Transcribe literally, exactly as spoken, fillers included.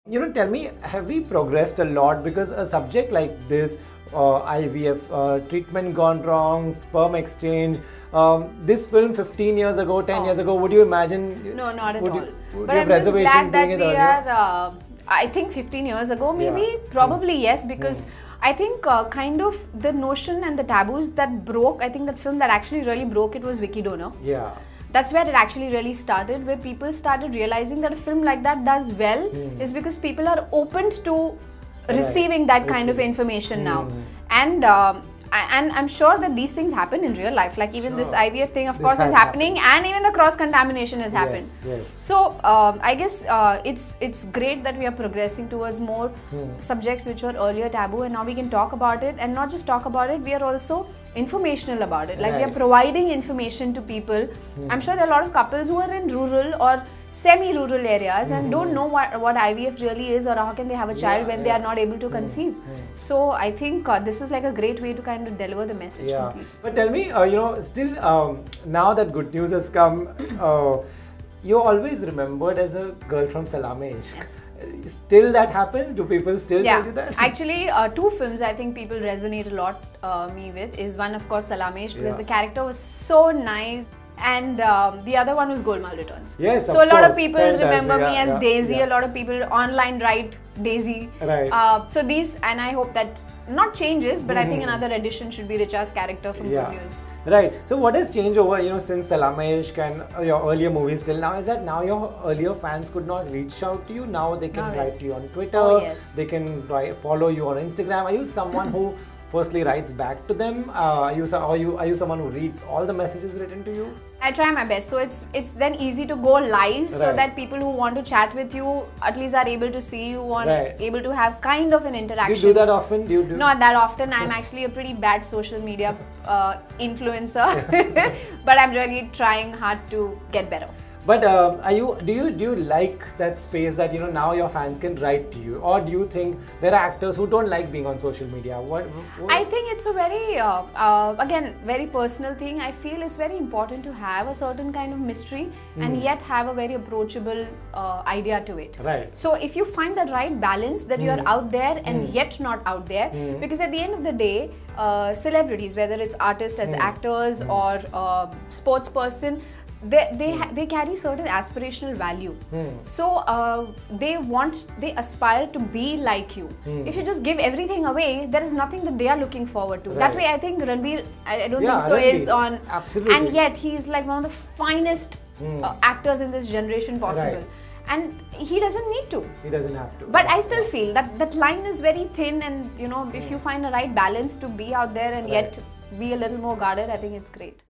You know, tell me, have we progressed a lot? Because a subject like this, uh, I V F, uh, treatment gone wrong, sperm exchange, um, this film fifteen years ago, ten oh. years ago, would you imagine? No, not at would all. You, would but you I'm just glad that we earlier? are, uh, I think fifteen years ago maybe, yeah. probably mm. yes, because mm. I think uh, kind of the notion and the taboos that broke, I think that film that actually really broke it was Vicky Donor. Yeah. That's where it actually really started, where people started realizing that a film like that does well mm. is because people are open to right. receiving that kind receiving. of information mm. now. And um, and I'm sure that these things happen in real life. Like even sure. this I V F thing, of this course, is happening, happened. and even the cross contamination has happened. Yes, yes. So um, I guess uh, it's it's great that we are progressing towards more hmm. subjects which were earlier taboo, and now we can talk about it, and not just talk about it. We are also informational about it. Like right. we are providing information to people. Hmm. I'm sure there are a lot of couples who are in rural or semi-rural areas mm-hmm. and don't know what, what I V F really is, or how can they have a child yeah, when yeah. they are not able to mm-hmm. conceive. Mm-hmm. So I think uh, this is like a great way to kind of deliver the message. Yeah. But tell me, uh, you know, still um, now that good news has come, uh, you're always remembered as a girl from Salamesh. Yes. Still that happens? Do people still yeah. tell you that? Actually, uh, two films I think people resonate a lot uh, me with is one, of course, Salamesh, because yeah. the character was so nice. And um, the other one was Golmaal Returns. Yes, so of a lot course. of people Fantastic. remember yeah, me as yeah, Daisy. Yeah. A lot of people online write Daisy. Right. Uh, so these, and I hope that not changes, but mm-hmm. I think another addition should be Richa's character from yeah. Good News. Right. So what has changed over, you know, since Salamesh and uh, your earlier movies till now is that now your earlier fans could not reach out to you. Now they can now write to you on Twitter. Oh, yes. They can write, follow you on Instagram. Are you someone who firstly writes back to them? Uh, are you are you are you someone who reads all the messages written to you? I try my best, so it's it's then easy to go live, right. so that people who want to chat with you at least are able to see you, and right. able to have kind of an interaction. Do you do that often? Do you do? Not that often. I'm actually a pretty bad social media uh, influencer, but I'm really trying hard to get better. But um, are you do you do you like that space that you know now your fans can write to you, or do you think there are actors who don't like being on social media? What? what? I think it's a very uh, uh, again very personal thing. I feel it's very important to have a certain kind of mystery mm. and yet have a very approachable uh, idea to it. Right. So if you find the right balance that mm. you are out there and mm. yet not out there, mm. because at the end of the day, uh, celebrities, whether it's artists as mm. actors mm. or uh, sports person, they they, mm. they carry certain aspirational value. Mm. So uh, they want, they aspire to be like you. Mm. If you just give everything away, there is nothing that they are looking forward to. Right. That way I think Ranbir, I, I don't yeah, think so, Ranbir. is on. Absolutely. And yet he's like one of the finest mm. uh, actors in this generation possible. Right. And he doesn't need to. He doesn't have to. But I still feel that that line is very thin, and you know, mm. if you find a right balance to be out there and right. yet be a little more guarded, I think it's great.